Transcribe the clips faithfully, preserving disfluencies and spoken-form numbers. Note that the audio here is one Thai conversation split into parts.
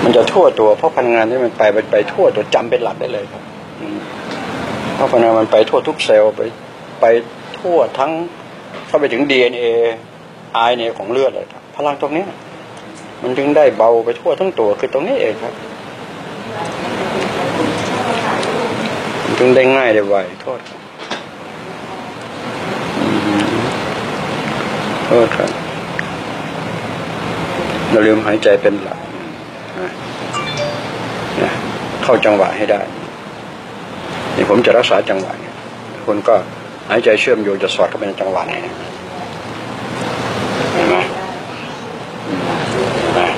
มันจะทั่วตัวเพราะพลังงานที่มันไปไปไปทั่วตัวจำเป็นหลักได้เลยครับเพราะพลังงานมันไปทั่วทุกเซลล์ไปไปทั่วทั้งเข้าไปถึง ดี เอ็น เอ อาร์ เอ็น เอ ของเลือดเลยครับพลังตรงนี้มันจึงได้เบาไปทั่วทั้งตัวคือตรงนี้เองครับมันจึงได้ง่ายได้ไวโทษโทษครับเราลืมหายใจเป็นหลักนะเข้าจังหวะให้ได้นี่ผมจะรักษาจังหวะคุณก็หายใจเชื่อมโยงจะสอดเข้าไปในจังหวะนี้เห็นไหมนะ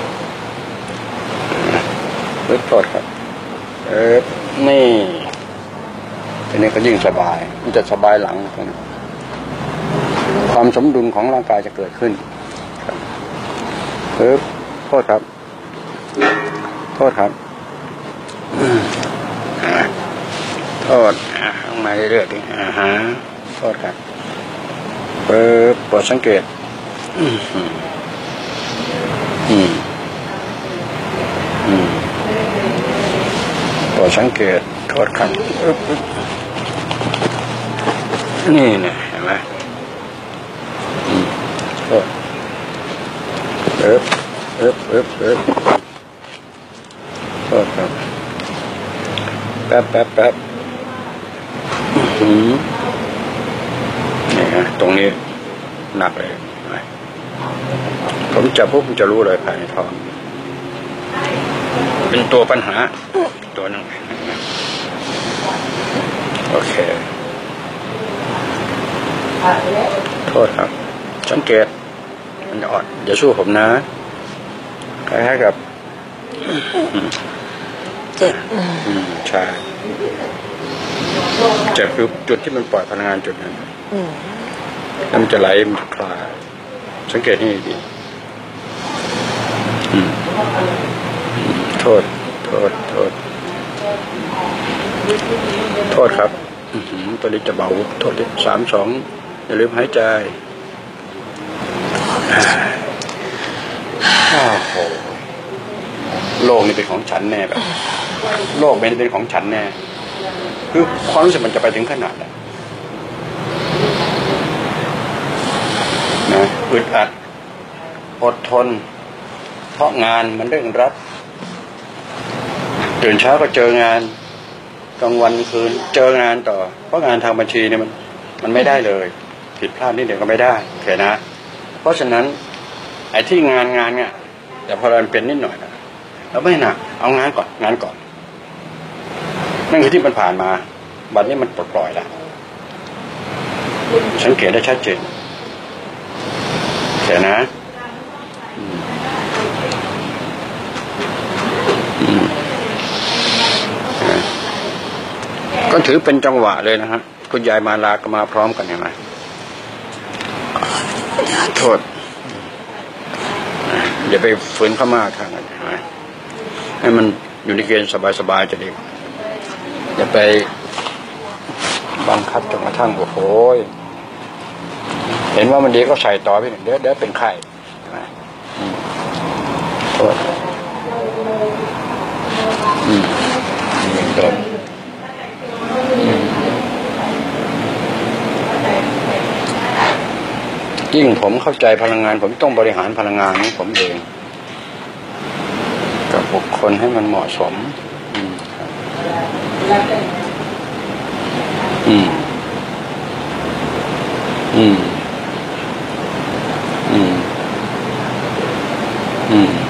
ลึกโทษครับเออนี่ทีนี้ก็ยิ่งสบายมันจะสบายหลังความสมดุลของร่างกายจะเกิดขึ้นเออโทษครับโทษครับโทษลงมาเรื่อยๆดิอ่าฮะโทษครับเปิดโปรดสังเกตอืมอืมอืมโปรดสังเกตโทษครับนี่เนี่ยเห็นไหมอืมโทษเอ๊บเอ๊บเอ๊บเอ๊บโทษครับแป๊บแป๊บแป๊บอืมนี่ฮะตรงนี้หนักเลยผมจับปุ๊บผมจะรู้เลยภายในท้องเป็นตัวปัญหาตัวนึงโอเคโทษครับสังเกตมันอ่อนอย่าสู้ผมนะคล้ายๆกับเจ็บใช่เจ็บคือจุดที่มันปล่อยพลังงานจุดนั้นแล้วมันจะไหลมันคลายสังเกตนี่ดีโทษโทษโทษโทษครับตัวนี้จะเบาโทษสามสองอย่าลืมหายใจโอ้โหโลกนี่เป็นของฉันแน่แบบโลกเป็นเป็นของฉันแน่คือความรู้สึกมันจะไปถึงขนาดนั้นนะอึดอัดอดทนเพราะงานมันเร่งรัดตื่นเช้าก็เจองานกลางวันคืนเจองานต่อเพราะงานทางบัญชีเนี่ยมันมันไม่ได้เลยผิดพลาดนิดเดียวก็ไม่ได้โอเคนะเพราะฉะนั้นไอ้ที่งานงานเนี่ยแต่พอเราเป็นนิดหน่อยนะเราไม่หนักเอางานก่อนงานก่อนนั่นคือที่มันผ่านมาบัดนี้มันปลดปล่อยแล้วสังเกตได้ชัดเจนโอเคนะก็ถือเป็นจังหวะเลยนะฮะคุณยายมาลาก็มาพร้อมกันเห็นไหมโทษอย่าไปฝืนเข้ามากทางนั้นเห็นไหมให้มันอยู่ในเกณฑ์สบายๆจะดีอย่าไปบังคับจนกระทั่งโอ้โหเห็นว่ามันดีก็ใส่ต่อไปหนึ่งเดี๋ยวเดี๋ยวเป็นไข้โทษอืมโทษยิ่งผมเข้าใจพลังงานผมต้องบริหารพลังงานของผมเองกับบุคคลให้มันเหมาะสมอืมอืมอืมอืม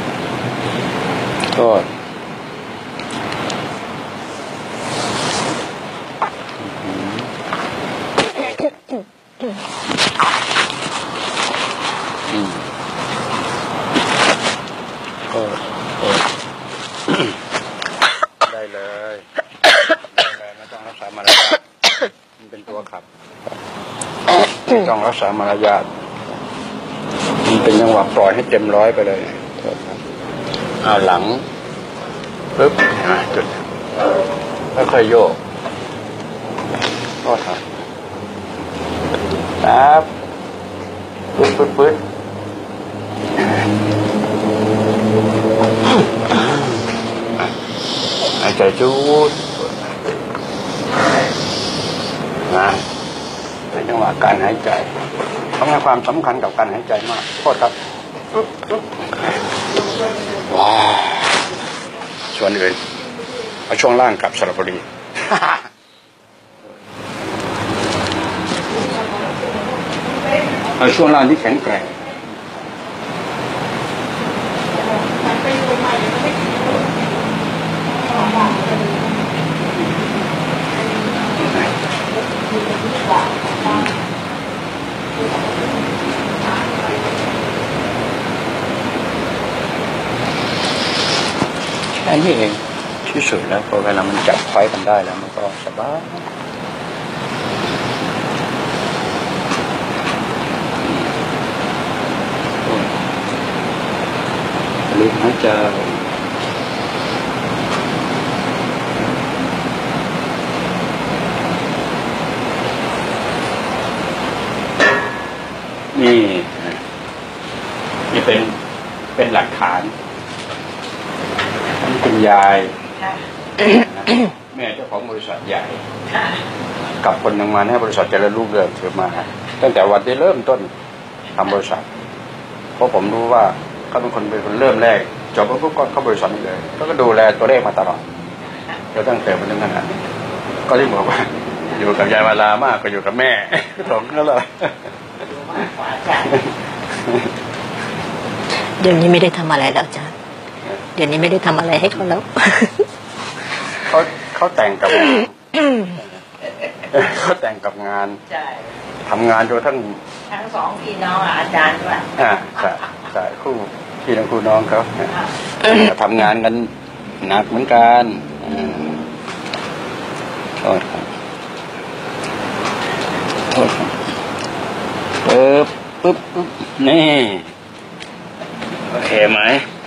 ก็ได้เลยได้เลยไม่ต้องรักษามารยาทมันเป็นตัวขับไม่ต้องรักษามารยาทมันเป็นจังหวะปล่อยให้เต็มร้อยไปเลยเอาหลังปึ๊บนะจุดค่อยๆโยกก็ทำครับปึ๊บปึ๊บปึ๊บใจจุดนะในจังหวะการหายใจต้องให้ความสำคัญกับการหายใจมากโทษครับว้าวส่วนอื่นเอาช่วงล่างกับสระบุรีเอาช่วงล่างที่แข็งแกร่งแค่นี้เองที่สุดแล้วพอเวลามันจับไฟกันได้แล้วมันก็สบายลึกหายใจนี่นี่เป็นเป็นหลักฐานคุณยายแม่เจ้าของบริษัทใหญ่กับคนทำงานให้บริษัทเจริญรุ่งเรืองถือมาตั้งแต่วันที่เริ่มต้นทำบริษัทเพราะผมรู้ว่าเขาเป็นคนเป็นคนเริ่มแรกจบปุ๊บก็เข้าบริษัทนี้เลยก็ดูแลตัวเลขมาตลอดแล้วตั้งแต่วันนั้นขนาดนี้ก็ที่บอกว่าอยู่กับยายมาลามากกว่าอยู่กับแม่สองนั่นแหละเดี๋ยวนี้ไม่ได้ทำอะไรแล้วจ้ะเดี๋ยวนี้ไม่ได้ทำอะไรให้เขาแล้วเขาเขาแต่งกับเขาแต่งกับงานทำงานจนทั้งทั้งสองพี่น้องอาจารย์ด้วยอ่าใช่ใช่คู่พี่น้องคู่น้องเขาทำงานกันหนักเหมือนกันโทษครับโทษครับปึ๊บปึ๊บปึ๊บนี่โอเคไหม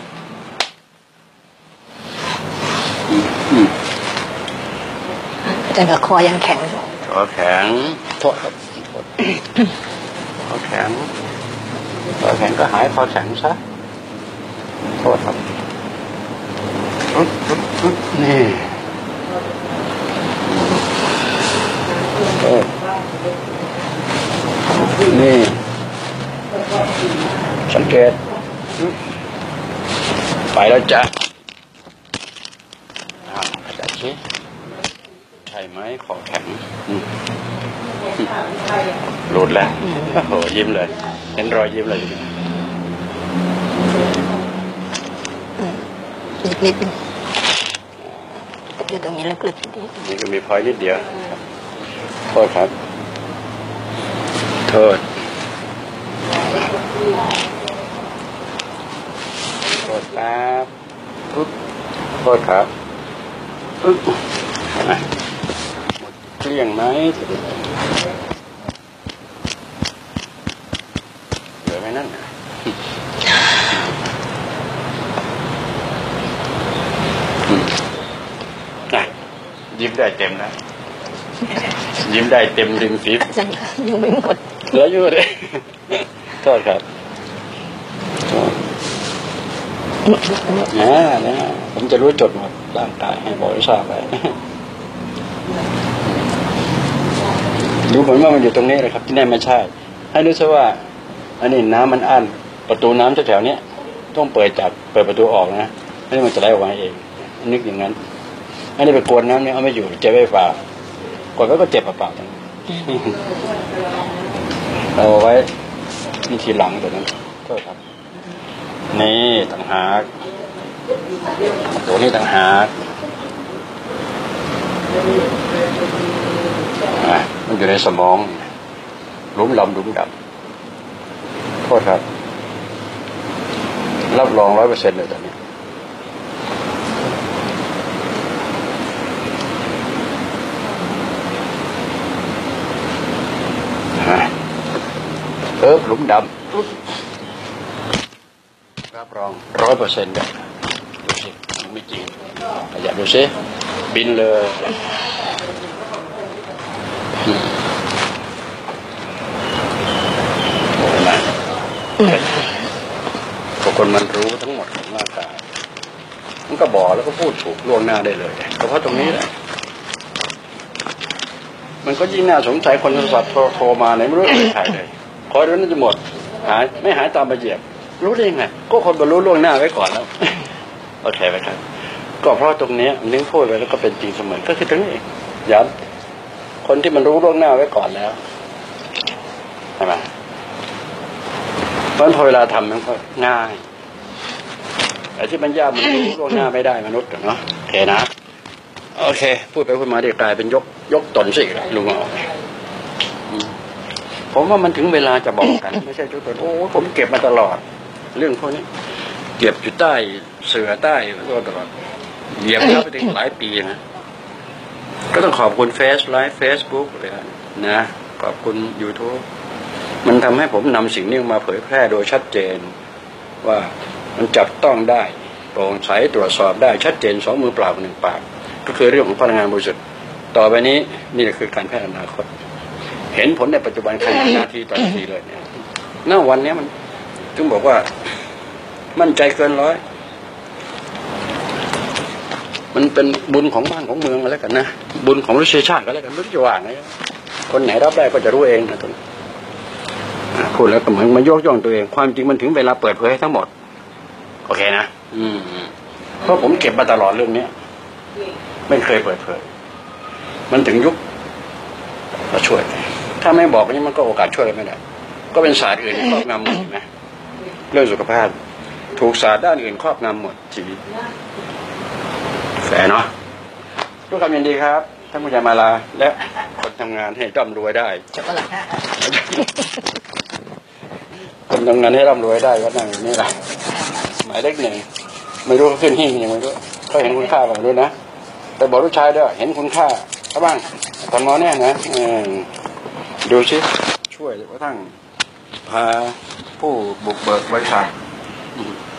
แต่กับคอยังแข็งคอแข็งโทษครับโทษคอแข็งคอแข็งก็หายคอแข็งซะโทษครับนี่นี่สังเกตไปแล้วจ้ะจัดสิใช่ไหมขอแข็งหลุดแล้วโอ้โหยิ้มเลยเห็นรอยยิ้มเลยนิดนิดอยู่ตรงนี้แล้วกลึกนี่ก็มีพอยนิดเดียวโทษครับโทษโทษครับปุ๊บโทษครับปึ๊บหมดเกลี้ยงไหมเหลือไหมนั่นอ่ะยิ้มได้เต็มนะยิ้มได้เต็มริมฝียังไม่หมดเหลืออยู่เลยโทษครับนะนะผมจะรู้จดหมดร่างกายให้บอกให้ทราบไปดูเหมือนว่ามันอยู่ตรงนี้เลยครับที่แน่ไม่ใช่ให้รู้ซะว่าอันนี้น้ำมันอั้นประตูน้ำแถวๆนี้ต้องเปิดจับเปิดประตูออกนะไม่ได้มันจะไหลออกมาเองนึกอย่างนั้นอันนี้ไปกวนน้ำเนี่ยเอาไม่อยู่เจ็บไฟฟ้ากดไว้ก็เจ็บเปล่าๆทั้งเอาไว้นี่ทีหลังตัวนั้นโทษครับนี่ต่างหากตัวนี้ต่างหากมันอยู่ในสมองหลุมลำหลุมดับโทษครับรับรองร้อยเปอร์เซ็นต์เลยตอนนี้เออหลุมดำรับรองร้อยเปอร์เซ็นต์เลยดูสิไม่จริงอยากดูสิบินเลยพวกคนมันรู้ทั้งหมดของร่างกายมันก็บอกแล้วก็พูดถูกล่วงหน้าได้เลยเพราะตรงนี้แหละมันก็ยิ่งน่าสงสัยคนโทรศัพท์โทรมาไหนไม่รู้เป็นใครเลยขอเดี๋ยวนั้นจะหมดหายไม่หายตามมาเหยียบรู้ได้ยังไงก็คนบรรลุล่วงหน้าไว้ก่อนแล้วโอเคไหมครับก็เพราะตรงนี้มันนึกพูดไปแล้วก็เป็นจริงเสมอก็คือตรงนี้ย้ำคนที่มันรู้ล่วงหน้าไว้ก่อนแล้วใช่ไหมเพราะพอเวลาทำมันก็ง่ายแต่ที่มันยากมันรู้ล่วงหน้าไม่ได้มนุษย์เนาะโอเคนะโอเคพูดไปพูดมาเดี๋ยวกลายเป็นยกยกตนสิลุงอ๋อผมว่ามันถึงเวลาจะบอกกันไม่ใช่ยกตนโอ้ผมเก็บมาตลอดเรื่องพวกนี้เก็บอยู่ใต้เสือใต้ก็ตลอดเหยียบเข้าไปถึงหลายปีนะก็ต้องขอบคุณเฟซไลฟ์เฟซบุ๊กเลยนะขอบคุณ YouTube มันทำให้ผมนำสิ่งนี้มาเผยแพร่โดยชัดเจนว่ามันจับต้องได้โปร่งใสตรวจสอบได้ชัดเจนสองมือเปล่าหนึ่งปากก็คือเรื่องของพลังงานบริสุทธิ์ต่อไปนี้นี่คือการแพทย์อนาคตเห็นผลในปัจจุบันขณะนาทีต่อนาทีเลยเนี่ยณวันนี้มันถึงบอกว่ามั่นใจเกินร้อยมันเป็นบุญของบ้านของเมืองมาแล้วกันนะบุญของมนุษยชาติก็แล้วกันไม่รู้จะว่าไงคนไหนรับได้ก็จะรู้เองนะตรงนี้พูดแล้วก็เหมือนมายกย่องตัวเองความจริงมันถึงเวลาเปิดเผยให้ทั้งหมดโอเคนะอืมเพราะผมเก็บมาตลอดเรื่องนี้ไม่เคยเปิดเผยมันถึงยุคมาช่วยถ้าไม่บอกนี่มันก็โอกาสช่วยไม่ได้ก็เป็นศาสตร์อื่นครอบงำหมดนะเรื่องสุขภาพถูกศาสตร์ด้านอื่นครอบงำหมดชีวิตแฝงเนาะทุกคำยินดีครับท่านผู้ใหญ่มาลาและคนทำงานให้ร่ำรวยได้จบแล้วคนทำงานให้ร่ำรวยได้ก็นั่งนี่แหละหมายเลขหนึ่งไม่รู้เขาขึ้นหิ้งยังไม่รู้เขาเห็นคุณค่าบ้างด้วยนะแต่บอกลูกชายด้วยเห็นคุณค่าเขาบ้างตอนมอเนี่ยนะดูซิช่วยกระทั่งพาผู้บุกเบิกบริษัท